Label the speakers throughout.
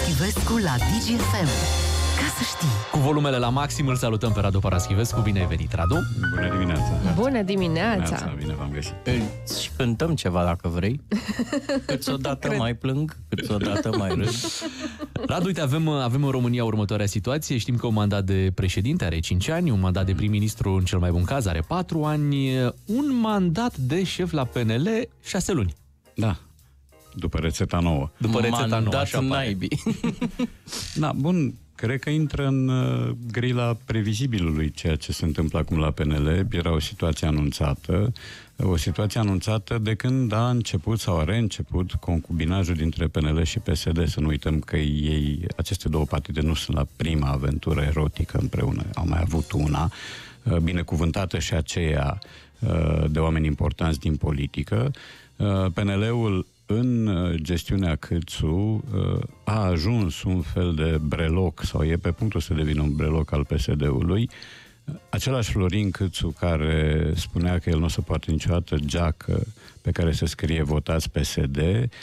Speaker 1: Paraschivescu la DGFM. Ca să știi.
Speaker 2: Cu volumele la maxim îl salutăm pe Radu Paraschivescu. Bine ai venit, Radu!
Speaker 3: Bună dimineața!
Speaker 4: Bună dimineața!
Speaker 3: Bine v-am găsit!
Speaker 5: Și cântăm ceva dacă vrei. Câteodată mai plâng, câteodată mai râd.
Speaker 2: Radu, uite, avem în România următoarea situație. Știm că un mandat de președinte are 5 ani, un mandat de prim-ministru în cel mai bun caz are 4 ani, un mandat de șef la PNL 6 luni.
Speaker 3: Da, după rețeta nouă.
Speaker 2: După rețeta nouă, așa
Speaker 5: naibii.
Speaker 3: Da, bun, cred că intră în grila previzibilului ceea ce se întâmplă acum la PNL. Era o situație anunțată de când a început sau a reînceput concubinajul dintre PNL și PSD. Să nu uităm că aceste două partide nu sunt la prima aventură erotică împreună. Au mai avut una, binecuvântată și aceea de oameni importanți din politică. PNL-ul în gestiunea Câțu a ajuns un fel de breloc sau e pe punctul să devină un breloc al PSD-ului. Același Florin Câțu care spunea că el nu o să poate niciodată geacă pe care se scrie votați PSD,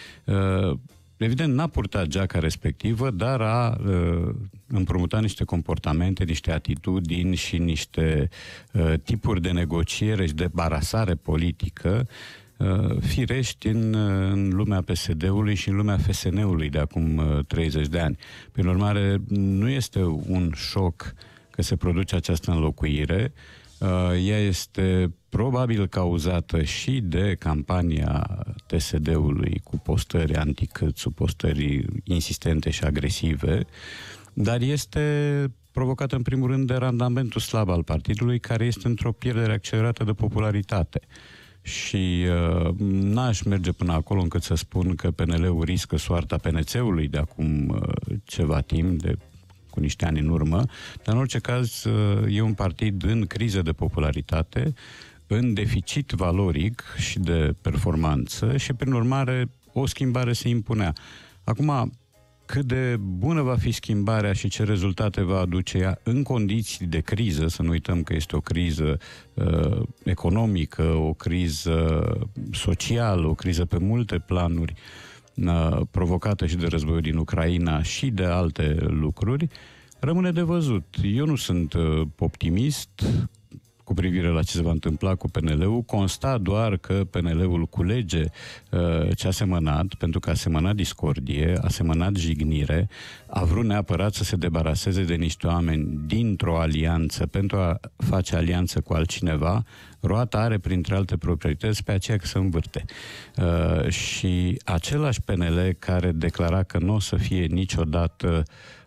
Speaker 3: evident n-a purtat geaca respectivă, dar a împrumutat niște comportamente, niște atitudini și niște tipuri de negociere și de barasare politică firești în lumea PSD-ului și în lumea FSN-ului de acum 30 de ani. Prin urmare, nu este un șoc că se produce această înlocuire. Ea este probabil cauzată și de campania TSD-ului cu postări anticâțu, postări insistente și agresive, dar este provocată în primul rând de randamentul slab al partidului, care este într-o pierdere accelerată de popularitate. Și n-aș merge până acolo încât să spun că PNL-ul riscă soarta PNC-ului de acum ceva timp, cu niște ani în urmă, dar în orice caz e un partid în criză de popularitate, în deficit valoric și de performanță și, prin urmare, o schimbare se impunea. Acum, cât de bună va fi schimbarea și ce rezultate va aduce ea în condiții de criză, să nu uităm că este o criză economică, o criză socială, o criză pe multe planuri, provocată și de războiul din Ucraina și de alte lucruri, rămâne de văzut. Eu nu sunt optimist cu privire la ce se va întâmpla cu PNL-ul, constat doar că PNL-ul culege ce a semănat, pentru că a semănat discordie, a semănat jignire, a vrut neapărat să se debaraseze de niște oameni dintr-o alianță pentru a face alianță cu altcineva. Roata are, printre alte proprietăți, pe aceea că se învârte. Și același PNL care declara că nu o să fie niciodată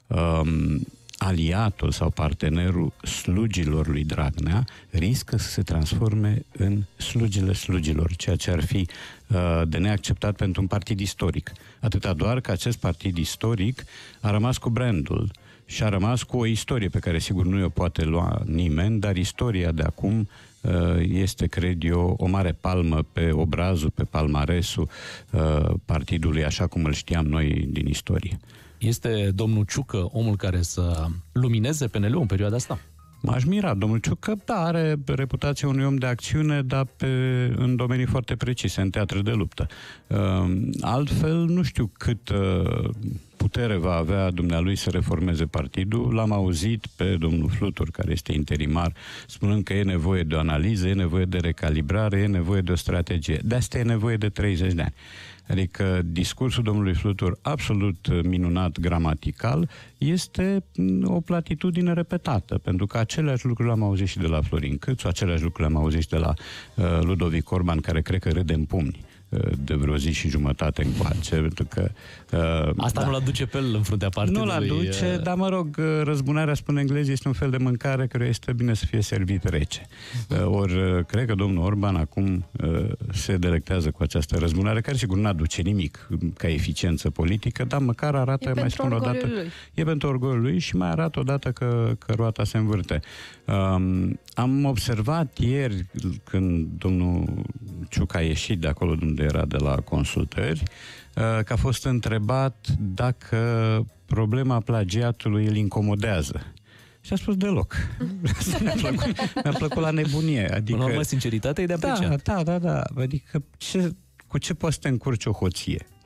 Speaker 3: aliatul sau partenerul slugilor lui Dragnea, riscă să se transforme în slugile slugilor, ceea ce ar fi de neacceptat pentru un partid istoric. Atâta doar că acest partid istoric a rămas cu brandul și a rămas cu o istorie pe care sigur nu o poate lua nimeni, dar istoria de acum este, cred eu, o mare palmă pe obrazul, pe palmaresul partidului, așa cum îl știam noi din istorie.
Speaker 2: Este domnul Ciucă omul care să lumineze PNL-ul în perioada asta?
Speaker 3: M-aș mira, domnul Ciucă, da, are reputația unui om de acțiune, dar în domenii foarte precise, în teatre de luptă. Altfel, nu știu cât putere va avea dumnealui să reformeze partidul. L-am auzit pe domnul Flutur, care este interimar, spunând că e nevoie de o analiză, e nevoie de recalibrare, e nevoie de o strategie. De asta e nevoie de 30 de ani. Adică discursul domnului Flutur, absolut minunat gramatical, este o platitudine repetată, pentru că aceleași lucruri le-am auzit și de la Florin Câțu, aceleași lucruri le-am auzit și de la Ludovic Orban, care cred că râde în pumni de vreo zi și jumătate încoace, pentru că...
Speaker 2: Asta nu-l aduce pe el în fruntea partidului.
Speaker 3: Nu-l aduce, dar mă rog, răzbunarea, spun englezii, este un fel de mâncare care este bine să fie servit rece. Ori, cred că domnul Orban acum se delectează cu această răzbunare, care sigur nu aduce nimic ca eficiență politică, dar măcar arată, mai spun o dată, e pentru orgoliul lui și mai arată odată că roata se învârte. Am observat ieri, când domnul Ciucă a ieșit de acolo unde era de la consultări, că a fost întrebat dacă problema plagiatului îl incomodează. Și a spus deloc. Mi-a plăcut la nebunie. Adică,
Speaker 2: în urmă, sinceritatea e de apreciat.
Speaker 3: Da. Adică cu ce poți să te încurci o hoție?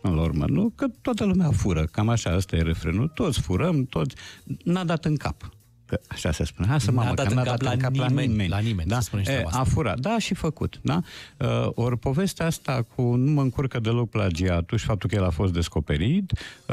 Speaker 3: până la urmă, nu? Că toată lumea fură, cam așa, ăsta e refrenul, toți furăm, toți, n-a dat în cap. Că așa se spune. Hai să mamă, că n-a dat în cap la nimeni.
Speaker 2: La nimeni,
Speaker 3: da? A furat, da, și făcut. Da? Ori povestea asta cu nu mă încurcă deloc plagiatul și faptul că el a fost descoperit,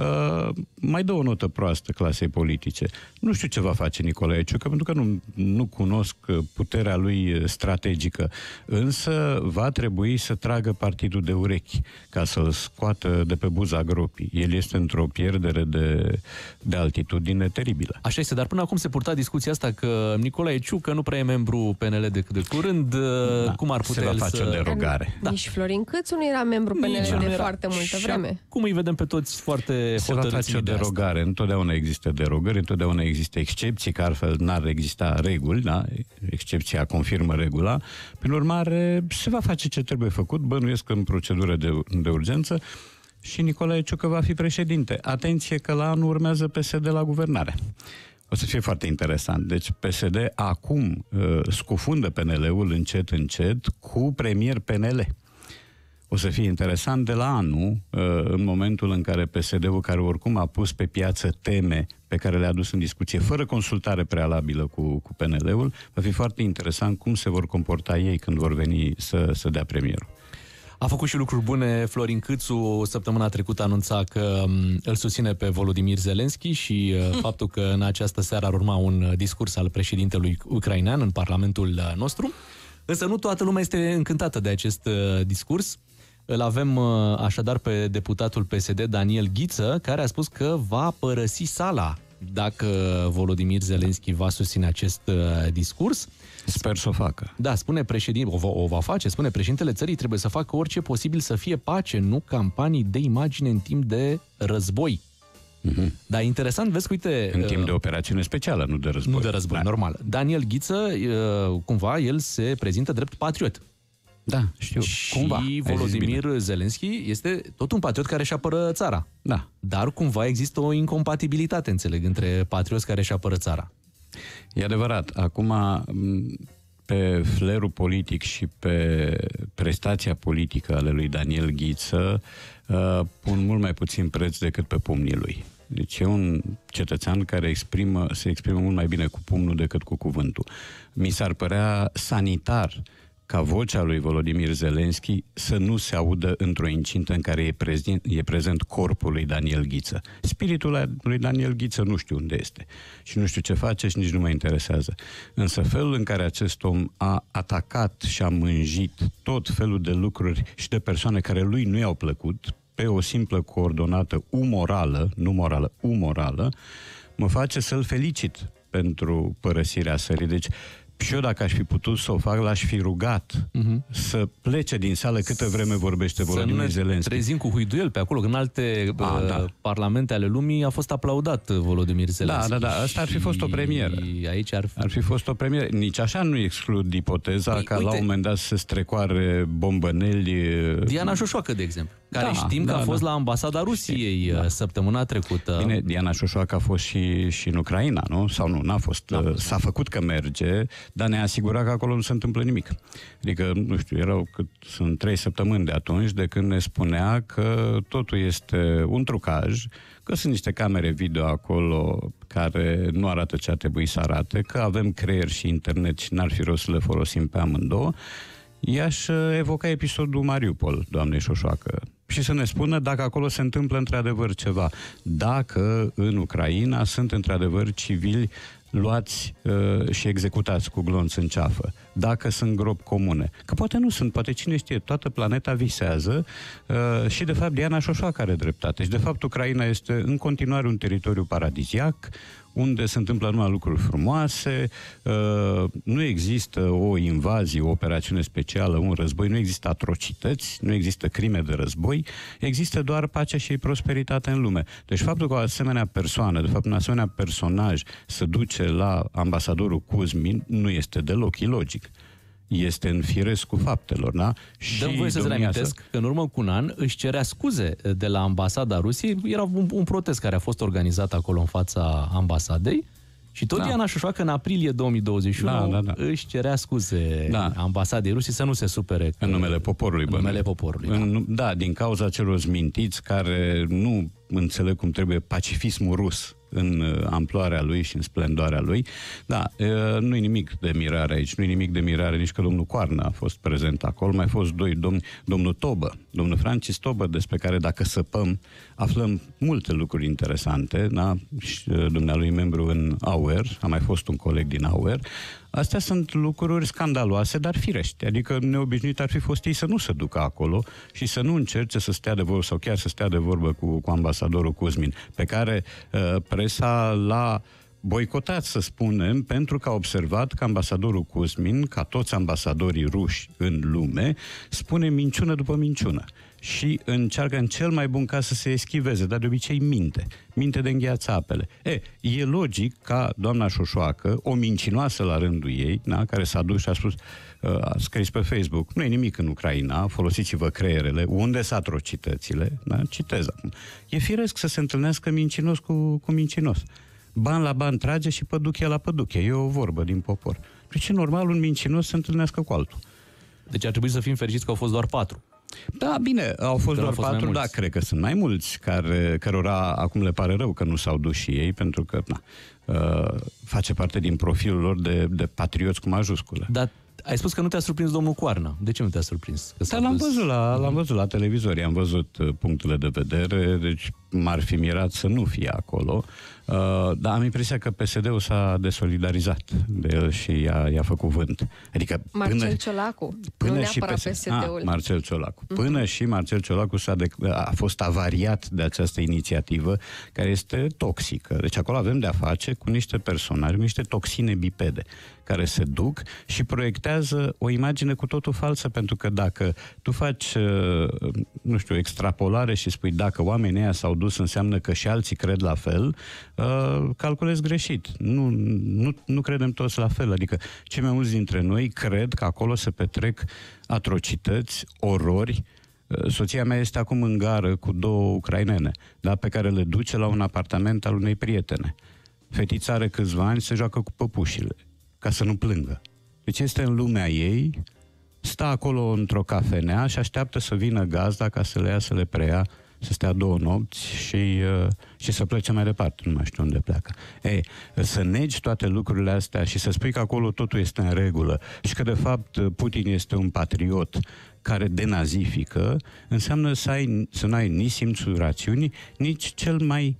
Speaker 3: mai dă o notă proastă clasei politice. Nu știu ce va face Nicolae Ciucă, pentru că nu cunosc puterea lui strategică, însă va trebui să tragă partidul de urechi ca să-l scoată de pe buza gropii. El este într-o pierdere de altitudine teribilă.
Speaker 2: Așa este, dar până acum se purta discuția asta că Nicolae Ciucă nu prea e membru PNL decât de curând. Da, cum ar putea
Speaker 3: se va face o derogare.
Speaker 4: Da. Nici Florin Câțu nu era membru PNL de foarte multă vreme.
Speaker 2: Cum îi vedem pe toți foarte
Speaker 3: se va face o derogare. Asta. Întotdeauna există derogări, întotdeauna există excepții, că altfel n-ar exista reguli, da? Excepția confirmă regula. Prin urmare, se va face ce trebuie făcut, bănuiesc în procedură de urgență, și Nicolae Ciucă va fi președinte. Atenție că la anul urmează PSD la guvernare. O să fie foarte interesant. Deci PSD acum scufundă PNL-ul încet, încet cu premier PNL. O să fie interesant de la anul, în momentul în care PSD-ul, care oricum a pus pe piață teme pe care le-a adus în discuție, fără consultare prealabilă cu PNL-ul, va fi foarte interesant cum se vor comporta ei când vor veni să dea premierul.
Speaker 2: A făcut și lucruri bune Florin Câțu. Săptămâna trecută anunța că îl susține pe Volodymyr Zelensky și faptul că în această seară ar urma un discurs al președintelui ucrainean în Parlamentul nostru. Însă nu toată lumea este încântată de acest discurs. Îl avem așadar pe deputatul PSD Daniel Ghiță, care a spus că va părăsi sala dacă Volodymyr Zelensky va susține acest discurs.
Speaker 3: Sper să o facă.
Speaker 2: Da, spune președintele, o va face, spune președintele țării, trebuie să facă orice posibil să fie pace, nu campanii de imagine în timp de război. Dar interesant, vezi că, uite...
Speaker 3: În timp de operațiune specială, nu de război.
Speaker 2: Nu de război, da. Normal. Daniel Ghiță, cumva, el se prezintă drept patriot.
Speaker 3: Da, știu.
Speaker 2: Și
Speaker 3: cumva,
Speaker 2: Volodymyr Zelensky este tot un patriot care își apără țara.
Speaker 3: Da.
Speaker 2: Dar cumva există o incompatibilitate, înțeleg, între patrioți care își apără țara.
Speaker 3: E adevărat. Acum, pe flerul politic și pe prestația politică ale lui Daniel Ghiță, pun mult mai puțin preț decât pe pumnii lui. Deci e un cetățean care se exprimă mult mai bine cu pumnul decât cu cuvântul. Mi s-ar părea sanitar ca vocea lui Volodymyr Zelensky să nu se audă într-o incintă în care e prezent corpul lui Daniel Ghiță. Spiritul lui Daniel Ghiță nu știu unde este și nu știu ce face și nici nu mă interesează. Însă felul în care acest om a atacat și a mânjit tot felul de lucruri și de persoane care lui nu i-au plăcut, pe o simplă coordonată umorală, nu morală, umorală, mă face să-l felicit pentru părăsirea țării. Deci, și eu, dacă aș fi putut să o fac, l-aș fi rugat să plece din sală câtă vreme vorbește Volodymyr Zelensky.
Speaker 2: Să ne trezim cu huiduiel pe acolo, că în alte parlamente ale lumii a fost aplaudat Volodymyr Zelensky.
Speaker 3: Da, asta ar fi fost o premieră.
Speaker 2: Aici
Speaker 3: ar fi fost o premieră. Nici așa nu exclud ipoteza ca la un moment dat să strecoare bombăneli.
Speaker 2: Diana Șoșoacă, de exemplu, care știm că a fost la ambasada Rusiei săptămâna trecută.
Speaker 3: Bine, Diana Șoșoacă a fost și în Ucraina, nu? Sau nu, n-a fost. S-a făcut că merge, dar ne asigura că acolo nu se întâmplă nimic. Adică, nu știu, sunt 3 săptămâni de atunci de când ne spunea că totul este un trucaj, că sunt niște camere video acolo care nu arată ce ar trebui să arate, că avem creier și internet și n-ar fi rost să le folosim pe amândouă. I-aș evoca episodul Mariupol, doamnei Șoșoacă, și să ne spună dacă acolo se întâmplă într-adevăr ceva. Dacă în Ucraina sunt într-adevăr civili luați și executați cu glonț în ceafă, dacă sunt gropi comune. Că poate nu sunt, poate cine știe, toată planeta visează și de fapt Diana Șoșoacă are dreptate. Și de fapt Ucraina este în continuare un teritoriu paradisiac, unde se întâmplă numai lucruri frumoase, nu există o invazie, o operațiune specială, un război, nu există atrocități, nu există crime de război, există doar pacea și prosperitate în lume. Deci faptul că o asemenea persoană, de fapt un asemenea personaj se duce la ambasadorul Kuzmin nu este deloc ilogic. Este în firescul faptelor, da?
Speaker 2: Dăm voie să-ți reamintesc că în urmă cu un an își cerea scuze de la ambasada Rusiei. Era un protest care a fost organizat acolo în fața ambasadei Și tot Diana Șoșoacă în aprilie 2021 își cerea scuze ambasadei Rusiei să nu se supere.
Speaker 3: În numele poporului.
Speaker 2: În numele poporului.
Speaker 3: Din cauza celor zmintiți care nu înțeleg cum trebuie pacifismul rus în amploarea lui și în splendoarea lui. Nu-i nimic de mirare aici, nu-i nimic de mirare nici că domnul Coarnă a fost prezent acolo, mai fost doi domni, domnul Tobă, domnul Francis Tobă, despre care dacă săpăm, aflăm multe lucruri interesante, și dumnealui membru în AUR, a mai fost un coleg din AUR. Astea sunt lucruri scandaloase, dar firești. Adică neobișnuit ar fi fost ei să nu se ducă acolo și să nu încerce să stea de vorbă sau chiar să stea de vorbă cu ambasadorul Kuzmin, pe care presa l-a boicotat, să spunem, pentru că a observat că ambasadorul Kuzmin, ca toți ambasadorii ruși în lume, spune minciună după minciună și încearcă în cel mai bun caz să se eschiveze, dar de obicei minte de îngheață apele. E logic ca doamna Șoșoacă, o mincinoasă la rândul ei, care s-a dus și a spus, a scris pe Facebook, nu e nimic în Ucraina, folosiți-vă creierele, unde sunt atrocitățile, citez acum. E firesc să se întâlnească mincinos cu mincinos. Ban la ban trage și păduche la păduche. E o vorbă din popor. Deci e normal un mincinos să se întâlnească cu altul.
Speaker 2: Deci ar trebui să fim fericiți că au fost doar 4.
Speaker 3: Da, bine, au fost doar 4, dar cred că sunt mai mulți cărora acum le pare rău că nu s-au dus și ei, pentru că face parte din profilul lor de patrioți cu majusculă.
Speaker 2: Dar ai spus că nu te-a surprins domnul Coarnă. De ce nu te-a surprins?
Speaker 3: Că l-am văzut la televizor, am văzut punctele de vedere, deci m-ar fi mirat să nu fie acolo. Dar am impresia că PSD-ul s-a desolidarizat de el și i-a făcut vânt. Adică
Speaker 4: Marcel Ciolacu, nu neapărat PSD-ul.
Speaker 3: Marcel Ciolacu. Până și Marcel Ciolacu a fost avariat de această inițiativă care este toxică. Deci acolo avem de-a face cu niște personaje, niște toxine bipede, care se duc și proiectează o imagine cu totul falsă, pentru că dacă tu faci, extrapolare și spui dacă oamenii ăia s-au dus, înseamnă că și alții cred la fel, calculezi greșit. Nu credem toți la fel. Adică cei mai mulți dintre noi cred că acolo se petrec atrocități, orori. Soția mea este acum în gară cu 2 ucrainene, pe care le duce la un apartament al unei prietene. Fetița are câțiva ani, se joacă cu păpușile, ca să nu plângă. Deci este în lumea ei, stă acolo într-o cafenea și așteaptă să vină gazda ca să le ia, să le preia, să stea 2 nopți și să plece mai departe. Nu mai știu unde pleacă. Să negi toate lucrurile astea și să spui că acolo totul este în regulă și că de fapt Putin este un patriot care denazifică, înseamnă să nu ai nici simțul rațiunii, nici cel mai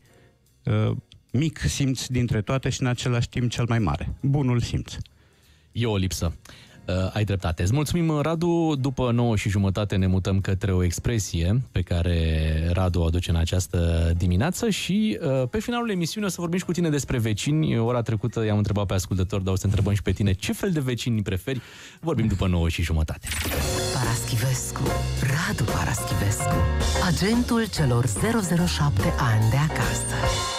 Speaker 3: mic simț dintre toate și în același timp cel mai mare. Bunul simț.
Speaker 2: E o lipsă. Ai dreptate. Îți mulțumim, Radu. După 9:30 ne mutăm către o expresie pe care Radu o aduce în această dimineață și pe finalul emisiunii o să vorbim și cu tine despre vecini. Ora trecută i-am întrebat pe ascultători, dar o să întrebăm și pe tine ce fel de vecini preferi. Vorbim după 9:30.
Speaker 1: Paraschivescu, Radu Paraschivescu, agentul celor 007 ani de acasă.